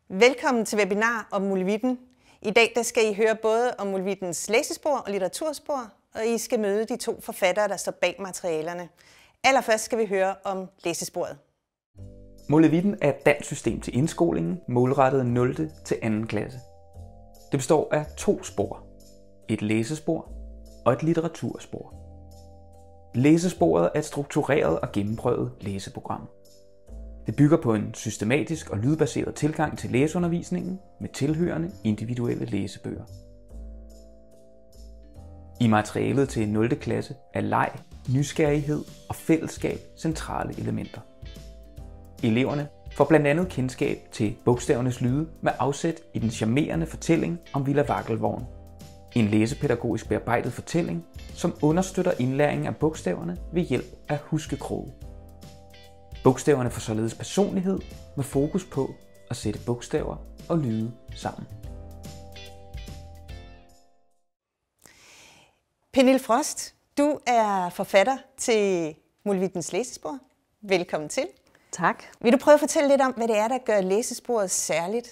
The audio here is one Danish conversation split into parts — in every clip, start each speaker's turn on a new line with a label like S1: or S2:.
S1: Velkommen til webinar om Molevitten. I dag skal I høre både om Molevittens læsespor og litteraturspor, og I skal møde de to forfattere, der står bag materialerne. Allerførst skal vi høre om læsesporet.
S2: Molevitten er et dansk system til indskolingen, målrettet 0. til 2. klasse. Det består af 2 spor. Et læsespor og et litteraturspor. Læsesporet er et struktureret og gennemprøvet læseprogram. Det bygger på en systematisk og lydbaseret tilgang til læseundervisningen med tilhørende individuelle læsebøger. I materialet til 0. klasse er leg, nysgerrighed og fællesskab centrale elementer. Eleverne får blandt andet kendskab til bogstavernes lyde med afsæt i den charmerende fortælling om Villa Vakkelvogn. En læsepædagogisk bearbejdet fortælling, som understøtter indlæringen af bogstaverne ved hjælp af huskekroge. Bogstaverne får således personlighed med fokus på at sætte bogstaver og lyde sammen.
S1: Pernille Frost, du er forfatter til Molevittens læsespor. Velkommen til.
S3: Tak.
S1: Vil du prøve at fortælle lidt om, hvad det er, der gør læsesporet særligt?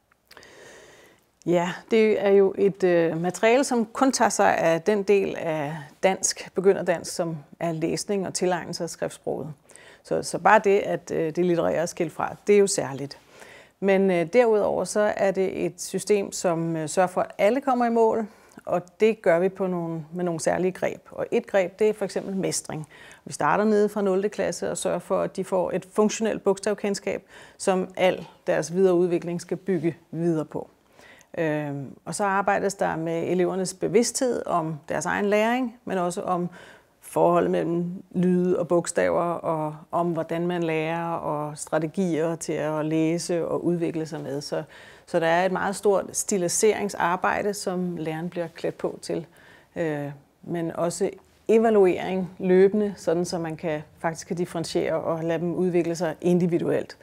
S3: Ja, det er jo et materiale, som kun tager sig af den del af dansk, begynderdansk, som er læsning og tilegnelse af skriftsproget. Så bare det, at det litterære er skilt fra, det er jo særligt. Men derudover så er det et system, som sørger for, at alle kommer i mål, og det gør vi med nogle særlige greb. Og et greb, det er for eksempel mestring. Vi starter nede fra 0. klasse og sørger for, at de får et funktionelt bogstavkendskab, som al deres videre udvikling skal bygge videre på. Og så arbejdes der med elevernes bevidsthed om deres egen læring, men også om forholdet mellem lyde og bogstaver, og om hvordan man lærer, og strategier til at læse og udvikle sig med. Så der er et meget stort stiliseringsarbejde, som læreren bliver klædt på til, men også evaluering løbende, sådan så man faktisk kan differentiere og lade dem udvikle sig individuelt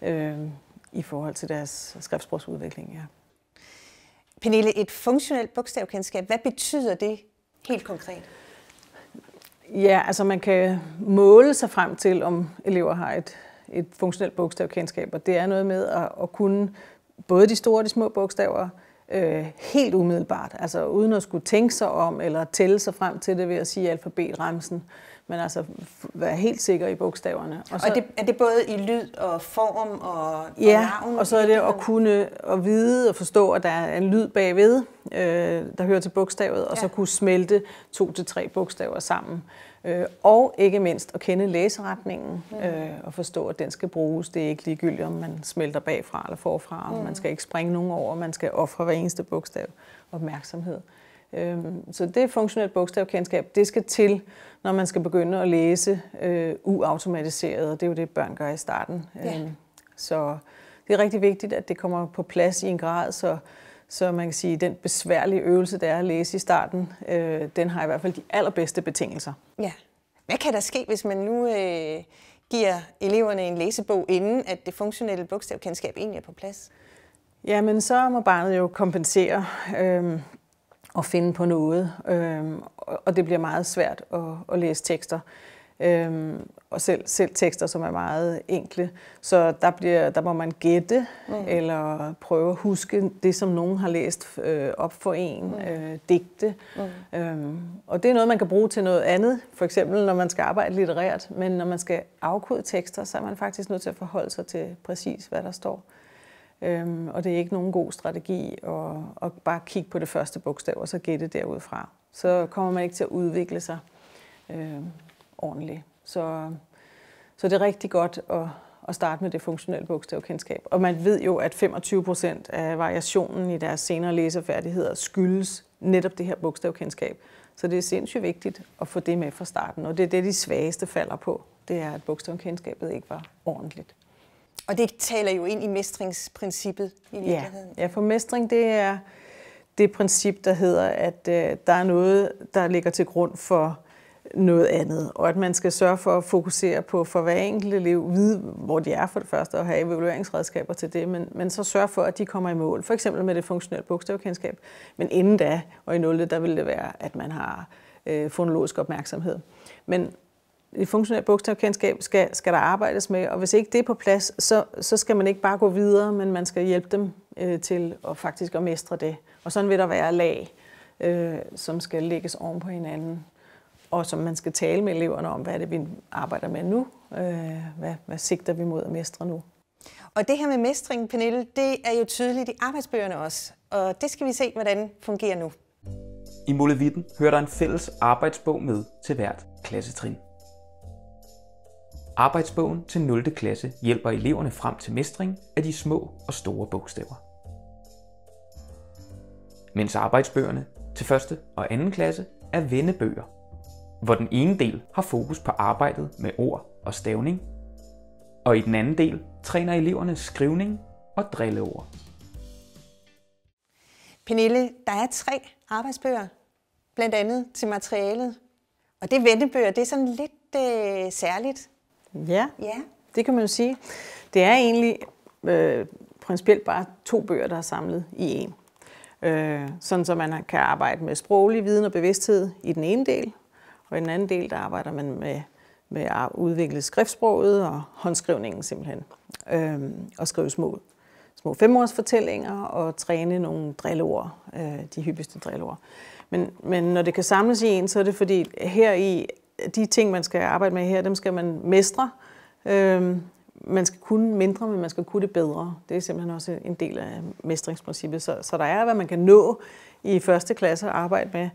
S3: i forhold til deres skriftsprogsudvikling. Ja.
S1: Pernille, et funktionelt bogstavkendskab, hvad betyder det helt konkret?
S3: Ja, altså man kan måle sig frem til, om elever har et funktionelt bogstavkendskab, og det er noget med at kunne både de store og de små bogstaver helt umiddelbart, altså uden at skulle tænke sig om eller tælle sig frem til det ved at sige alfabetremsen, men altså være helt sikker i bogstaverne.
S1: Og er det både i lyd og form og navn?
S3: Og så er det at kunne at vide og forstå, at der er en lyd bagved, der hører til bogstavet, og så kunne smelte 2 til 3 bogstaver sammen. Og ikke mindst at kende læseretningen og forstå, at den skal bruges. Det er ikke ligegyldigt, om man smelter bagfra eller forfra. Man skal ikke springe nogen over, man skal ofre hver eneste bogstav opmærksomhed. Så det funktionelt bogstavkendskab, det skal til, når man skal begynde at læse uautomatiseret, og det er jo det, børn gør i starten. Ja. Så det er rigtig vigtigt, at det kommer på plads i en grad, så man kan sige, at den besværlige øvelse, der er at læse i starten, den har i hvert fald de allerbedste betingelser.
S1: Ja. Hvad kan der ske, hvis man nu giver eleverne en læsebog, inden at det funktionelle bogstavkendskab egentlig er på plads?
S3: Jamen, så må barnet jo kompensere og finde på noget, og det bliver meget svært at læse tekster. Og selv tekster, som er meget enkle. Så der må man gætte, eller prøve at huske det, som nogen har læst op for en, digte. Og det er noget, man kan bruge til noget andet, for eksempel når man skal arbejde litterært, men når man skal afkode tekster, så er man faktisk nødt til at forholde sig til præcis, hvad der står. Og det er ikke nogen god strategi at bare kigge på det første bogstav, og så gætte derudfra. Så kommer man ikke til at udvikle sig ordentligt. Så det er rigtig godt at starte med det funktionelle bogstavkendskab. Og man ved jo, at 25% af variationen i deres senere læsefærdigheder skyldes netop det her bogstavkendskab. Så det er sindssygt vigtigt at få det med fra starten. Og det er det, de svageste falder på. Det er, at bogstavkendskabet ikke var ordentligt.
S1: Og det taler jo ind i mestringsprincippet i virkeligheden.
S3: Ja, for mestring, det er det princip, der hedder, at der er noget, der ligger til grund for noget andet, og at man skal sørge for at fokusere på for hver enkelt elev, vide, hvor de er for det første, og have evalueringsredskaber til det, men så sørge for, at de kommer i mål, for eksempel med det funktionelle bogstavkendskab. Men inden da, og i 0. der vil det være, at man har fonologisk opmærksomhed. Men et funktionelt bogstavkendskab skal der arbejdes med, og hvis ikke det er på plads, så skal man ikke bare gå videre, men man skal hjælpe dem til at mestre det. Og sådan vil der være lag, som skal lægges oven på hinanden, og som man skal tale med eleverne om, hvad er det, vi arbejder med nu, hvad sigter vi mod at mestre nu.
S1: Og det her med mestring, Pernille, det er jo tydeligt i arbejdsbøgerne også, og det skal vi se, hvordan fungerer nu.
S2: I Molevitten hører der en fælles arbejdsbog med til hvert klassetrin. Arbejdsbogen til 0. klasse hjælper eleverne frem til mestring af de små og store bogstaver. Mens arbejdsbøgerne til 1. og 2. klasse er vennebøger, hvor den ene del har fokus på arbejdet med ord og stavning, og i den anden del træner eleverne skrivning og drilleord.
S1: Pernille, der er 3 arbejdsbøger, blandt andet til materialet. Og det vennebøger, det er sådan lidt særligt.
S3: Ja, det kan man jo sige. Det er egentlig principielt bare 2 bøger, der er samlet i én. Sådan så man kan arbejde med sproglig viden og bevidsthed i den ene del, og i den anden del, der arbejder man med at udvikle skriftsproget og håndskrivningen simpelthen. Og skrive små 5-årsfortællinger og træne nogle drilleord, de hyppigste drilleord. Men når det kan samles i en, så er det fordi, her i de ting, man skal arbejde med her, dem skal man mestre. Man skal kunne mindre, men man skal kunne det bedre. Det er simpelthen også en del af mestringsprincippet. Så der er, hvad man kan nå i 1. klasse at arbejde med.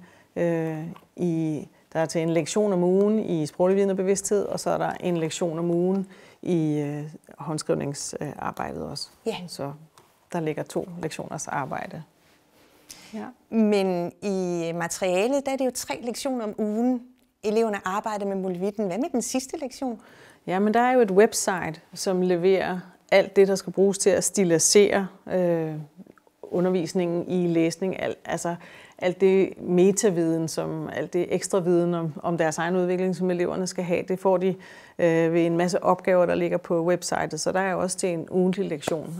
S3: Der er til en lektion om ugen i sproglig viden og bevidsthed, og så er der en lektion om ugen i håndskrivningsarbejdet også.
S1: Ja.
S3: Så der ligger 2 lektioners arbejde.
S1: Ja. Men i materialet, der er det jo 3 lektioner om ugen. Eleverne arbejder med Molevitten. Hvad med den sidste lektion?
S3: Ja, men der er jo et website, som leverer alt det, der skal bruges til at stilisere undervisningen i læsning. Alt det metaviden, alt det ekstra viden om deres egen udvikling, som eleverne skal have, det får de ved en masse opgaver, der ligger på websitet. Så der er jo også til en ugentlig lektion.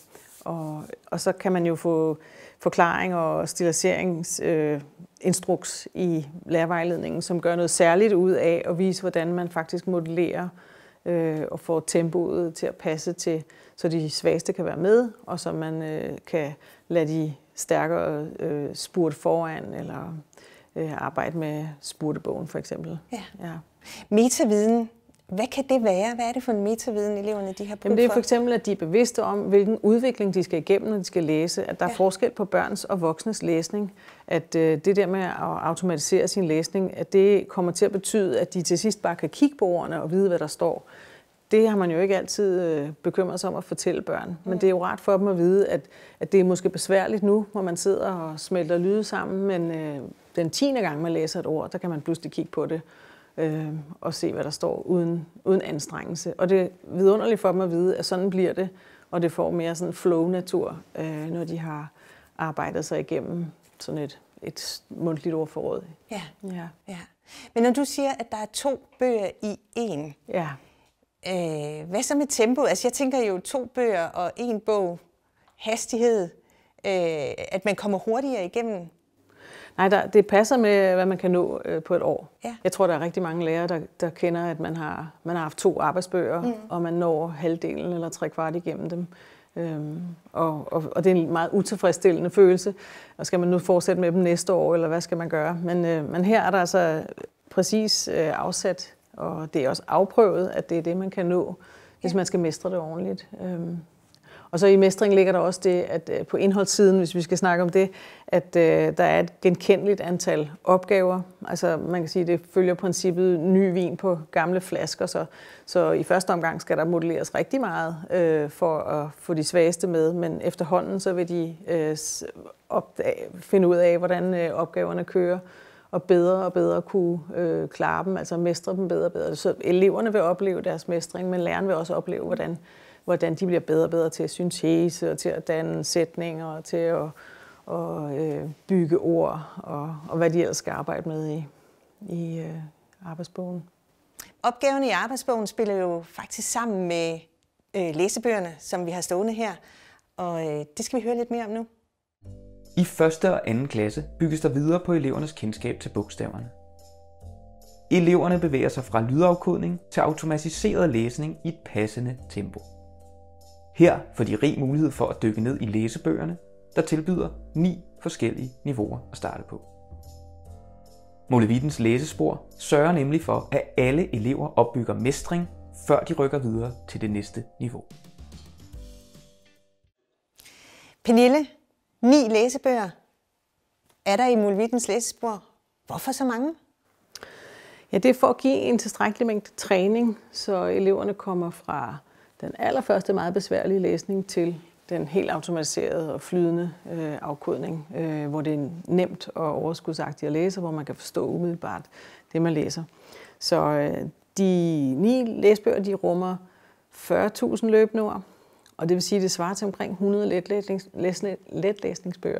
S3: Og så kan man jo få forklaring og stiliseringsinstruks i lærervejledningen, som gør noget særligt ud af at vise, hvordan man faktisk modellerer og får tempoet til at passe til, så de svageste kan være med, og så man kan lade de stærkere spurte foran, eller arbejde med spurtebogen for eksempel.
S1: Ja. Metaviden, hvad kan det være? Hvad er det for en metaviden, eleverne de har brug for?
S3: Det er for eksempel, at de er bevidste om, hvilken udvikling de skal igennem, når de skal læse. At der er forskel på børns og voksnes læsning. At det der med at automatisere sin læsning, at det kommer til at betyde, at de til sidst bare kan kigge på ordene og vide, hvad der står. Det har man jo ikke altid bekymret sig om at fortælle børn. Men det er jo rart for dem at vide, at det er måske besværligt nu, hvor man sidder og smelter lyde sammen. Men den 10. gang, man læser et ord, der kan man pludselig kigge på det og se, hvad der står uden anstrengelse. Og det er vidunderligt for dem at vide, at sådan bliver det, og det får mere sådan flow-natur, når de har arbejdet sig igennem sådan et mundtligt ordforråd.
S1: Ja. Men når du siger, at der er 2 bøger i én, hvad så med tempo? Altså jeg tænker jo 2 bøger og 1 bog, hastighed, at man kommer hurtigere igennem.
S3: Nej, det passer med, hvad man kan nå på et år.
S1: Ja.
S3: Jeg tror, der er rigtig mange lærere, der kender, at man har haft 2 arbejdsbøger, og man når halvdelen eller 3/4 igennem dem. Og det er en meget utilfredsstillende følelse. Og skal man nu fortsætte med dem næste år, eller hvad skal man gøre? Men her er der altså præcis afsat, og det er også afprøvet, at det er det, man kan nå, hvis man skal mestre det ordentligt. Og så i mestring ligger der også det, at på indholdssiden, hvis vi skal snakke om det, at der er et genkendeligt antal opgaver. Altså man kan sige, at det følger princippet ny vin på gamle flasker, så i første omgang skal der modelleres rigtig meget for at få de svageste med, men efterhånden så vil de finde ud af, hvordan opgaverne kører, og bedre kunne klare dem, altså mestre dem bedre og bedre. Så eleverne vil opleve deres mestring, men læreren vil også opleve, hvordan de bliver bedre og bedre til at syntese, og til at danne sætninger, og til at bygge ord, og hvad de ellers skal arbejde med i arbejdsbogen.
S1: Opgaverne i arbejdsbogen spiller jo faktisk sammen med læsebøgerne, som vi har stående her, og det skal vi høre lidt mere om nu.
S2: I 1. og 2. klasse bygges der videre på elevernes kendskab til bogstaverne. Eleverne bevæger sig fra lydafkodning til automatiseret læsning i et passende tempo. Her får de rig mulighed for at dykke ned i læsebøgerne, der tilbyder 9 forskellige niveauer at starte på. Molevitens læsespor sørger nemlig for, at alle elever opbygger mestring, før de rykker videre til det næste niveau.
S1: Pernille, 9 læsebøger er der i Molevitens læsespor. Hvorfor så mange?
S3: Ja, det er for at give en tilstrækkelig mængde træning, så eleverne kommer fra den allerførste meget besværlige læsning til den helt automatiserede og flydende afkodning, hvor det er nemt og overskudsagtigt at læse, hvor man kan forstå umiddelbart det, man læser. Så de 9 læsebøger, de rummer 40.000 løbende ord, og det vil sige, at det svarer til omkring 100 letlæsningsbøger.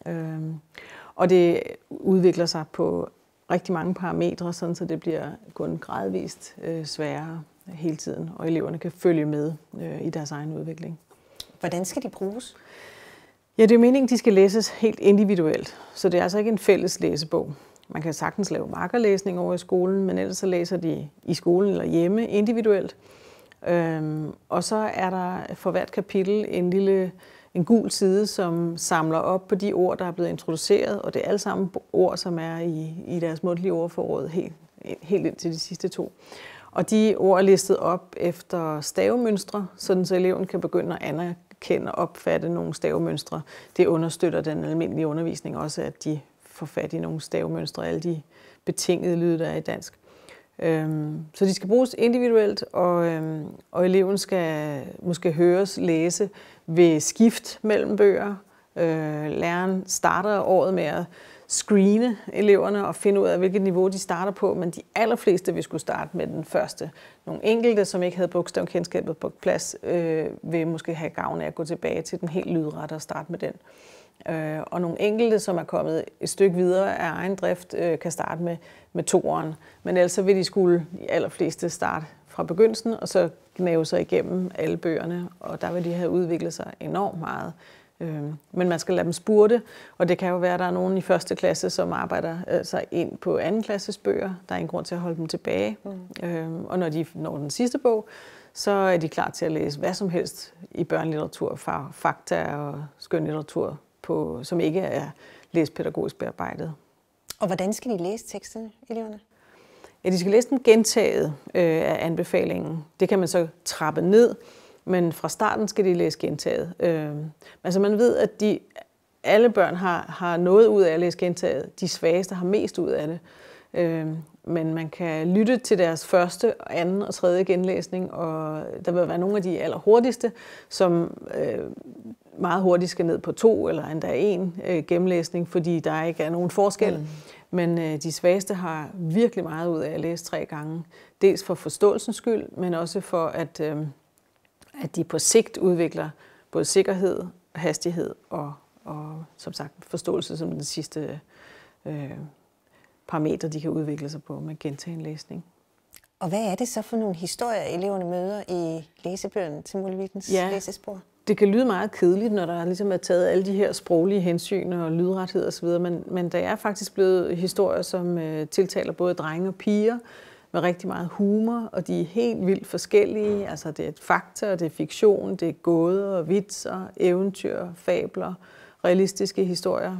S3: Og det udvikler sig på rigtig mange parametre, sådan så det bliver kun gradvist sværere hele tiden, og eleverne kan følge med i deres egen udvikling.
S1: Hvordan skal de bruges?
S3: Ja, det er meningen, at de skal læses helt individuelt, så det er altså ikke en fælles læsebog. Man kan sagtens lave markerlæsning over i skolen, men ellers så læser de i skolen eller hjemme individuelt. Og så er der for hvert kapitel en gul side, som samler op på de ord, der er blevet introduceret, og det er alle sammen ord, som er i deres mundtlige ordforråd helt ind til de sidste 2. Og de ord er listet op efter stavemønstre, sådan så eleven kan begynde at anerkende og opfatte nogle stavemønstre. Det understøtter den almindelige undervisning også, at de får fat i nogle stavemønstre, alle de betingede lyde, der er i dansk. Så de skal bruges individuelt, og eleven skal måske høres læse ved skift mellem bøger. Læreren starter året med at screene eleverne og finde ud af, hvilket niveau de starter på, men de allerfleste vil skulle starte med den første. Nogle enkelte, som ikke havde bogstavkendskabet på plads, vil måske have gavn af at gå tilbage til den helt lydrette og starte med den. Og nogle enkelte, som er kommet et stykke videre af egen drift, kan starte med toeren. Men ellers vil de allerfleste starte fra begyndelsen, og så gnave sig igennem alle bøgerne, og der vil de have udviklet sig enormt meget. Men man skal lade dem spurte, og det kan jo være, at der er nogen i første klasse, som arbejder sig ind på anden klasses bøger. Der er ingen grund til at holde dem tilbage. Og når de når den sidste bog, så er de klar til at læse hvad som helst i børnelitteratur, fakta og skønlitteratur, som ikke er læspædagogisk bearbejdet.
S1: Og hvordan skal de læse teksterne, eleverne?
S3: Ja, de skal læse dem gentaget af anbefalingen. Det kan man så trappe ned, men fra starten skal de læse gentaget. Altså man ved, at alle børn har noget ud af at læse gentaget. De svageste har mest ud af det. Men man kan lytte til deres første, anden og tredje genlæsning, og der vil være nogle af de allerhurtigste, som meget hurtigt skal ned på 2 eller endda 1 gennemlæsning, fordi der ikke er nogen forskel. Men de svageste har virkelig meget ud af at læse 3 gange. Dels for forståelsens skyld, men også for, at de på sigt udvikler både sikkerhed, hastighed og som sagt forståelse som den sidste parametre, de kan udvikle sig på med gentagen læsning.
S1: Og hvad er det så for nogle historier, eleverne møder i læsebøgerne til Molevitens læsespor?
S3: Det kan lyde meget kedeligt, når der ligesom er taget alle de her sproglige hensyn og lydrethed osv., men der er faktisk blevet historier, som tiltaler både drenge og piger med rigtig meget humor, og de er helt vildt forskellige. Altså det er fakta, og det er fiktion, det er gåder, vitser, eventyr, fabler, realistiske historier.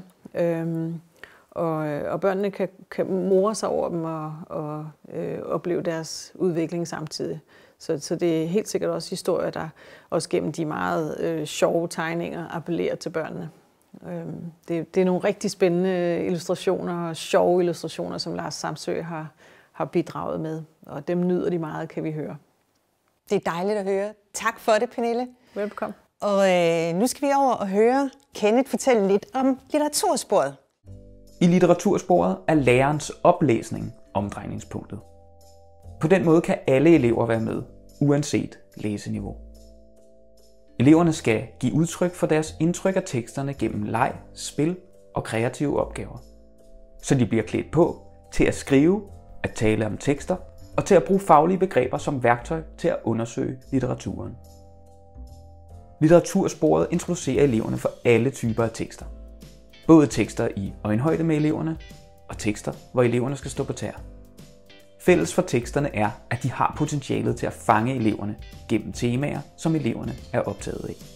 S3: Og børnene kan more sig over dem og opleve deres udvikling samtidig. Så det er helt sikkert også historier, der også gennem de meget sjove tegninger appellerer til børnene. Det er nogle rigtig spændende illustrationer og sjove illustrationer, som Lars Samsø har bidraget med. Og dem nyder de meget, kan vi høre.
S1: Det er dejligt at høre. Tak for det, Pernille.
S3: Velbekomme.
S1: Og nu skal vi over og høre Kenneth fortælle lidt om litteratursporet.
S2: I litteratursporet er lærerens oplæsning omdrejningspunktet. På den måde kan alle elever være med, uanset læseniveau. Eleverne skal give udtryk for deres indtryk af teksterne gennem leg, spil og kreative opgaver. Så de bliver klædt på til at skrive, at tale om tekster og til at bruge faglige begreber som værktøj til at undersøge litteraturen. Litteratursporet introducerer eleverne for alle typer af tekster. Både tekster i øjenhøjde med eleverne og tekster, hvor eleverne skal stå på tæer. Fælles for teksterne er, at de har potentialet til at fange eleverne gennem temaer, som eleverne er optaget af.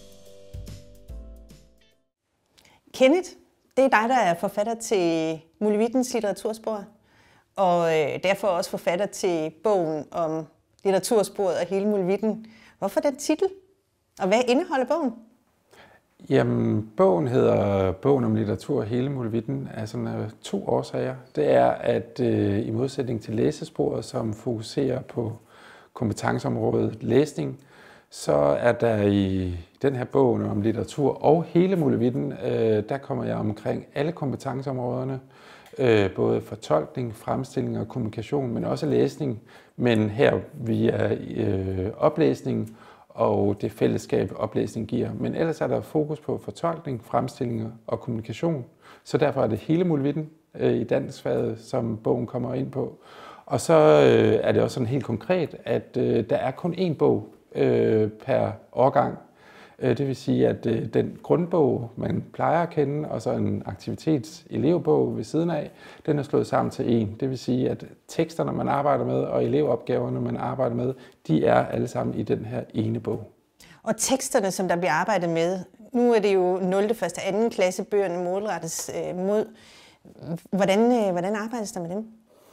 S1: Kenneth, det er dig, der er forfatter til Mulevittens litteraturspor, og derfor også forfatter til bogen om litteratursporet og hele Mulevitten. Hvorfor den titel? Og hvad indeholder bogen?
S4: Jamen, bogen hedder Bogen om litteratur og hele Mulevitten af sådan 2 årsager. Det er, at i modsætning til læsesporet, som fokuserer på kompetenceområdet læsning, så er der i den her bog om litteratur og hele Mulevitten, der kommer jeg omkring alle kompetenceområderne, både fortolkning, fremstilling og kommunikation, men også læsning, men her via oplæsning og det fællesskab, oplæsning giver. Men ellers er der fokus på fortolkning, fremstilling og kommunikation, så derfor er det hele Mulevitten i danskfaget, som bogen kommer ind på. Og så er det også sådan helt konkret, at der er kun 1 bog per årgang. Det vil sige, at den grundbog, man plejer at kende, og så en aktivitetselevbog ved siden af, den er slået sammen til 1. Det vil sige, at teksterne, man arbejder med, og elevopgaverne, man arbejder med, de er alle sammen i den her ene bog.
S1: Og teksterne, som der bliver arbejdet med, nu er det jo 0., 1. og 2. klasse, bøgerne målrettes mod. Hvordan arbejdes der med dem?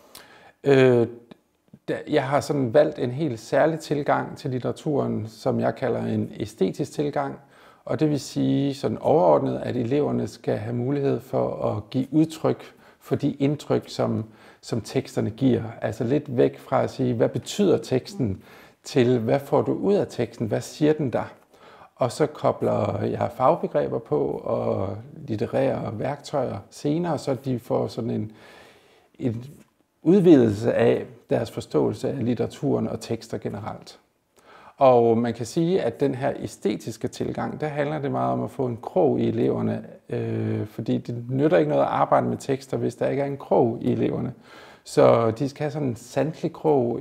S4: Jeg har sådan valgt en helt særlig tilgang til litteraturen, som jeg kalder en æstetisk tilgang. Og det vil sige sådan overordnet, at eleverne skal have mulighed for at give udtryk for de indtryk, som teksterne giver. Altså lidt væk fra at sige, hvad betyder teksten, til hvad får du ud af teksten, hvad siger den der? Og så kobler jeg fagbegreber på og litterære værktøjer senere, så de får sådan en udvidelse af deres forståelse af litteraturen og tekster generelt. Og man kan sige, at den her æstetiske tilgang, der handler det meget om at få en krog i eleverne, fordi det nytter ikke noget at arbejde med tekster, hvis der ikke er en krog i eleverne. Så de skal have sådan en sanselig krog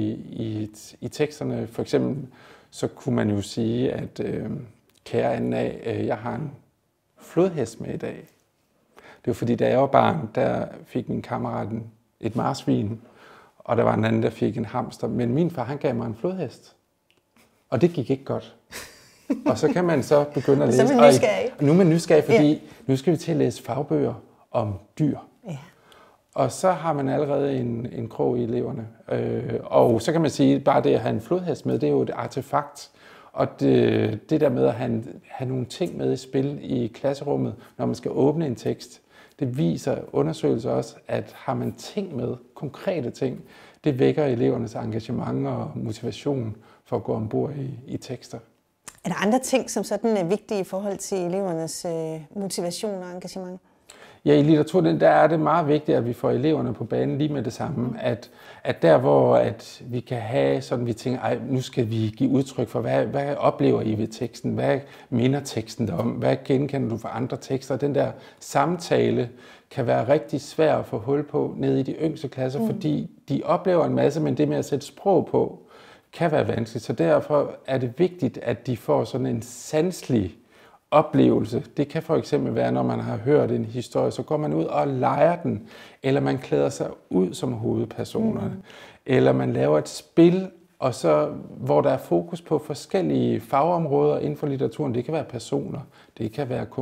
S4: i teksterne. For eksempel så kunne man jo sige, at kære Anna, jeg har en flodhest med i dag. Det var fordi, da jeg var barn, der fik min kammerat et marsvin, og der var en anden, der fik en hamster. Men min far, han gav mig en flodhest. Og det gik ikke godt. Og så kan man så begynde at læse.
S1: Så er man nysgerrig.
S4: Og nu er man nysgerrig, fordi nu skal vi til at læse fagbøger om dyr.
S1: Ja.
S4: Og så har man allerede en krog i eleverne. Og så kan man sige, at bare det at have en flodhest med, det er jo et artefakt. Og det der med at have nogle ting med i spil i klasserummet, når man skal åbne en tekst, det viser undersøgelser også, at har man ting med, konkrete ting, det vækker elevernes engagement og motivation for at gå ombord i tekster.
S1: Er der andre ting, som sådan er vigtige i forhold til elevernes motivation og engagement?
S4: Ja, i litteraturen der er det meget vigtigt, at vi får eleverne på banen lige med det samme. At der, hvor vi kan have sådan, vi tænker, nu skal vi give udtryk for, hvad oplever I ved teksten? Hvad minder teksten om? Hvad genkender du fra andre tekster? Den der samtale kan være rigtig svær at få hul på nede i de yngste klasser, fordi de oplever en masse, men det med at sætte sprog på kan være vanskeligt. Så derfor er det vigtigt, at de får sådan en sanselig oplevelse. Det kan for eksempel være, når man har hørt en historie, så går man ud og leger den, eller man klæder sig ud som hovedpersonerne, eller man laver et spil, og så, hvor der er fokus på forskellige fagområder inden for litteraturen. Det kan være personer, det kan være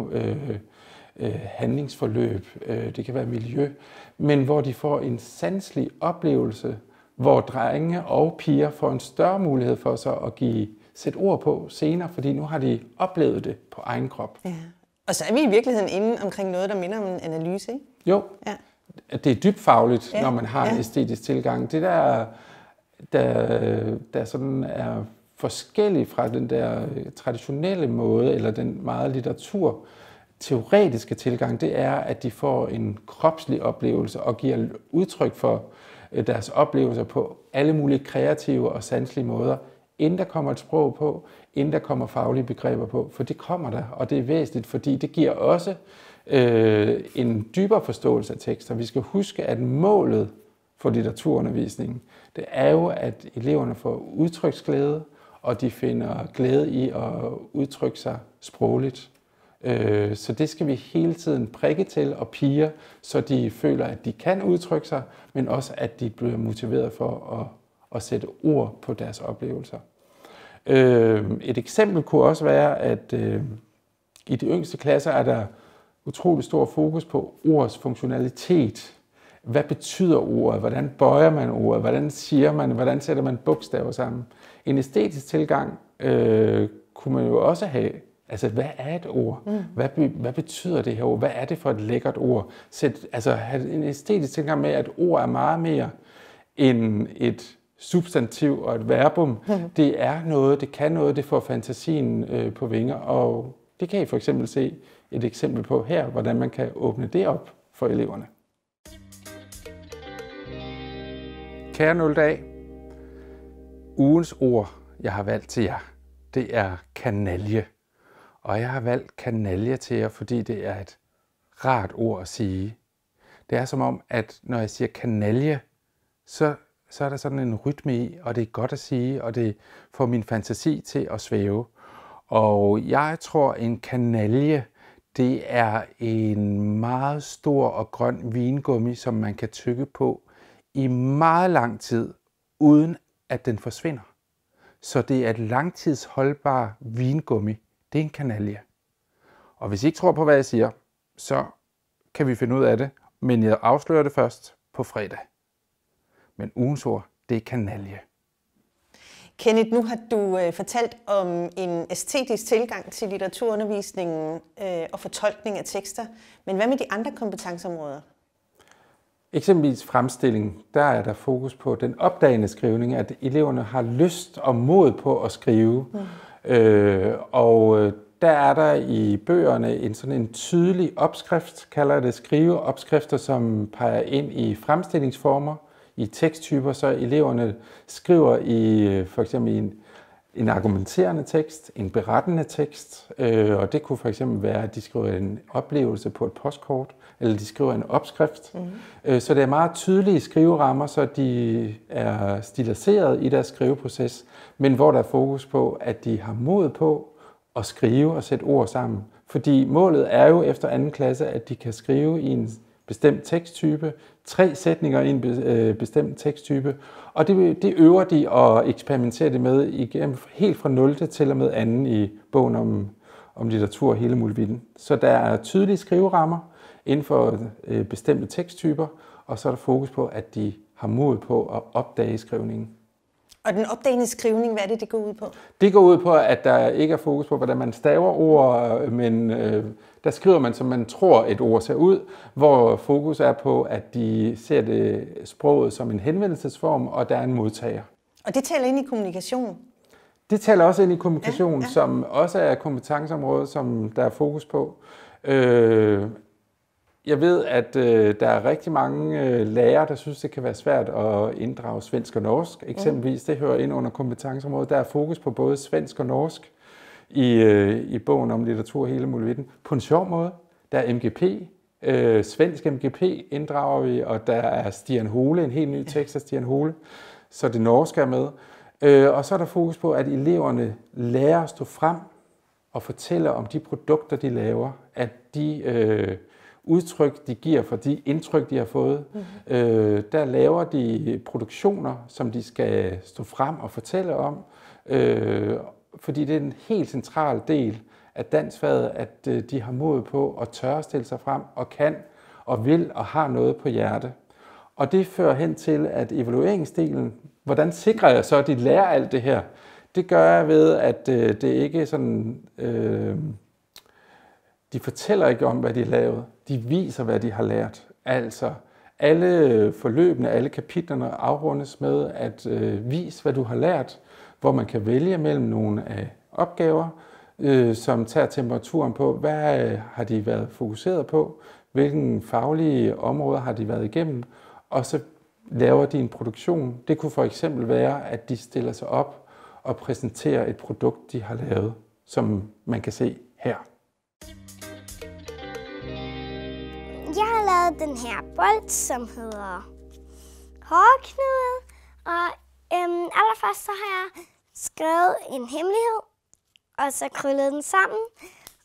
S4: handlingsforløb, det kan være miljø, men hvor de får en sanselig oplevelse, hvor drenge og piger får en større mulighed for så at sætte ord på senere, fordi nu har de oplevet det på egen krop.
S1: Ja. Og så er vi i virkeligheden inde omkring noget, der minder om en analyse, ikke?
S4: Jo,
S1: ja.
S4: Det er dybfagligt, når man har en æstetisk tilgang. Det der sådan er forskelligt fra den der traditionelle måde, eller den meget litteraturteoretiske tilgang, det er, at de får en kropslig oplevelse og giver udtryk for deres oplevelser på alle mulige kreative og sanselige måder, inden der kommer et sprog på, inden der kommer faglige begreber på, for det kommer der, og det er væsentligt, fordi det giver også en dybere forståelse af tekster. Vi skal huske, at målet for litteraturundervisningen, det er jo, at eleverne får udtryksglæde, og de finder glæde i at udtrykke sig sprogligt. Så det skal vi hele tiden prikke til og pige, så de føler, at de kan udtrykke sig, men også at de bliver motiveret for at sætte ord på deres oplevelser. Et eksempel kunne også være, at i de yngste klasser er der utrolig stor fokus på ordets funktionalitet. Hvad betyder ordet? Hvordan bøjer man ordet? Hvordan siger man? Hvordan sætter man bogstaver sammen? En æstetisk tilgang kunne man jo også have. Altså, hvad er et ord? Hvad betyder det her ord? Hvad er det for et lækkert ord? Have en æstetisk tilgang med, at ord er meget mere end et substantiv og et verbum. Det er noget, det kan noget, det får fantasien på vinger, og det kan I for eksempel se et eksempel på her, hvordan man kan åbne det op for eleverne. Kære 0. A, ugens ord, jeg har valgt til jer, det er kanalje. Og jeg har valgt kanalje til jer, fordi det er et rart ord at sige. Det er som om, at når jeg siger kanalje, så er der sådan en rytme i, og det er godt at sige, og det får min fantasi til at svæve. Og jeg tror, en kanalje, det er en meget stor og grøn vingummi, som man kan tygge på i meget lang tid, uden at den forsvinder. Så det er et langtidsholdbar vingummi. Det er en kanalje. Og hvis I ikke tror på, hvad jeg siger, så kan vi finde ud af det, men jeg afslører det først på fredag. Men ugens ord, det er kanalje.
S1: Kenneth, nu har du fortalt om en æstetisk tilgang til litteraturundervisningen og fortolkning af tekster. Men hvad med de andre kompetenceområder?
S4: Eksempelvis fremstilling, der er der fokus på den opdagende skrivning, at eleverne har lyst og mod på at skrive. Og der er der i bøgerne sådan en tydelig opskrift, kalder jeg det, skriveopskrifter, som peger ind i fremstillingsformer, i teksttyper, så eleverne skriver i for eksempel en argumenterende tekst, en berettende tekst, og det kunne for eksempel være, at de skriver en oplevelse på et postkort, eller de skriver en opskrift. Så det er meget tydelige skriverammer, så de er stiliseret i deres skriveproces, men hvor der er fokus på, at de har mod på at skrive og sætte ord sammen. Fordi målet er jo efter 2. klasse, at de kan skrive i en bestemt teksttype, 3 sætninger i en bestemt teksttype, og det øver de og eksperimenterer det med igennem helt fra 0. til og med 2. i bogen om litteratur hele muligheden. Så der er tydelige skriverammer inden for bestemte teksttyper, og så er der fokus på, at de har mod på at opdage skrivningen.
S1: Og den opdagende skrivning, hvad er det går ud på?
S4: Det går ud på, at der ikke er fokus på, hvordan man staver ord, men der skriver man, som man tror, et ord ser ud, hvor fokus er på, at de ser det sproget som en henvendelsesform, og der er en modtager.
S1: Og det taler ind i kommunikation?
S4: Det taler også ind i kommunikation, som også er kompetenceområdet, som der er fokus på. Jeg ved, at der er rigtig mange lærere, der synes, det kan være svært at inddrage svensk og norsk. Eksempelvis, det hører ind under kompetenceområdet. Der er fokus på både svensk og norsk i bogen om litteratur hele muligheden. På en sjov måde. Der er MGP. Svensk MGP inddrager vi, og der er Stian Hole, en helt ny tekst af Stian Hole, så det norske er med. Og så er der fokus på, at eleverne lærer at stå frem og fortælle om de produkter, de laver, at de udtryk, de giver for de indtryk, de har fået. Der laver de produktioner, som de skal stå frem og fortælle om, fordi det er en helt central del af danskfaget, at de har mod på at tørre stille sig frem og kan og vil og har noget på hjerte. Og det fører hen til, at evalueringsdelen, hvordan sikrer jeg så, at de lærer alt det her? Det gør jeg ved, at det ikke er sådan... De fortæller ikke om, hvad de har lavet. De viser, hvad de har lært. Altså, alle forløbene, alle kapitlerne afrundes med at vise, hvad du har lært, hvor man kan vælge mellem nogle af opgaver, som tager temperaturen på, hvad har de været fokuseret på, hvilke faglige områder har de været igennem, og så laver de en produktion. Det kunne for eksempel være, at de stiller sig op og præsenterer et produkt, de har lavet, som man kan se her.
S5: Jeg har lavet den her bold, som hedder hårknude, og allerførst så har jeg skrevet en hemmelighed, og så krøllet den sammen,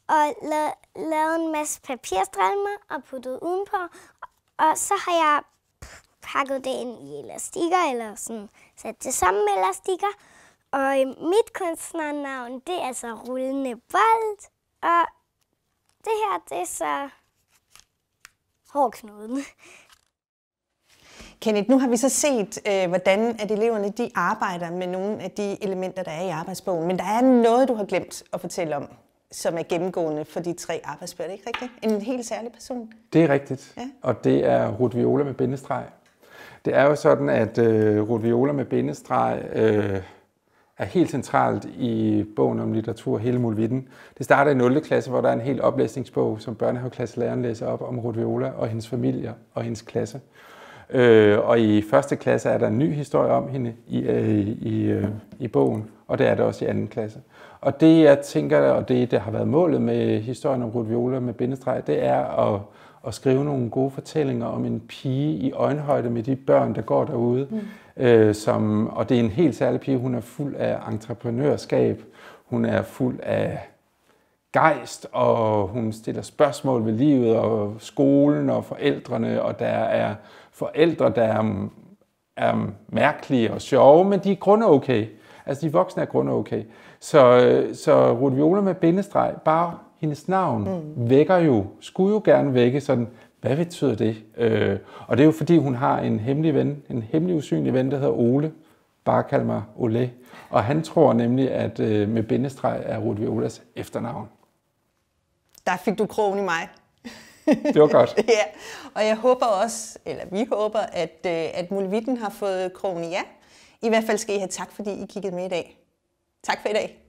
S5: og lavet en masse papirstrømmer og puttet udenpå. Og så har jeg pakket det ind i elastikker, eller sådan sat det sammen med elastikker. Og mit kunstnernavn, det er så Rullende Bold. Og det her, det er så Hårknuden.
S1: Kenneth, nu har vi så set, hvordan at eleverne de arbejder med nogle af de elementer, der er i arbejdsbogen. Men der er noget, du har glemt at fortælle om, som er gennemgående for de 3 arbejdsbøger. Det er ikke rigtigt? En helt særlig person.
S4: Det er rigtigt, ja. Og det er Ruth Viola med bindestreg. Det er jo sådan, at Ruth Viola med bindestreg er helt centralt i bogen om litteratur, hele Muldvidden. Det starter i 0. klasse, hvor der er en helt oplæsningsbog, som børnehaveklasselæreren læser op om Ruth Viola og hendes familie og hendes klasse. Og i 1. klasse er der en ny historie om hende i bogen, og det er det også i 2. klasse. Og det, jeg tænker, og det der har været målet med historien om Ruth Viola med bindestreg, det er at skrive nogle gode fortællinger om en pige i øjenhøjde med de børn, der går derude. Og det er en helt særlig pige. Hun er fuld af entreprenørskab, hun er fuld af gejst, og hun stiller spørgsmål ved livet og skolen og forældrene, og der er forældre, der er mærkelige og sjove, men de er grunde okay. Altså de voksne er grunde okay. Så Ruth Viola med bindestreg, bare hendes navn vækker jo, skulle jo gerne vække sådan, hvad betyder det? Og det er jo fordi, hun har en hemmelig ven, en hemmelig usynlig ven, der hedder Ole. Bare kald mig Ole. Og han tror nemlig, at med bindestreg er Ruth Violas efternavn.
S1: Der fik du krogen i mig.
S4: Det var godt.
S1: Ja, og jeg håber også, eller vi håber, at Muldvidden har fået krogen i jer. I hvert fald skal I have tak, fordi I kiggede med i dag. Tak for i dag.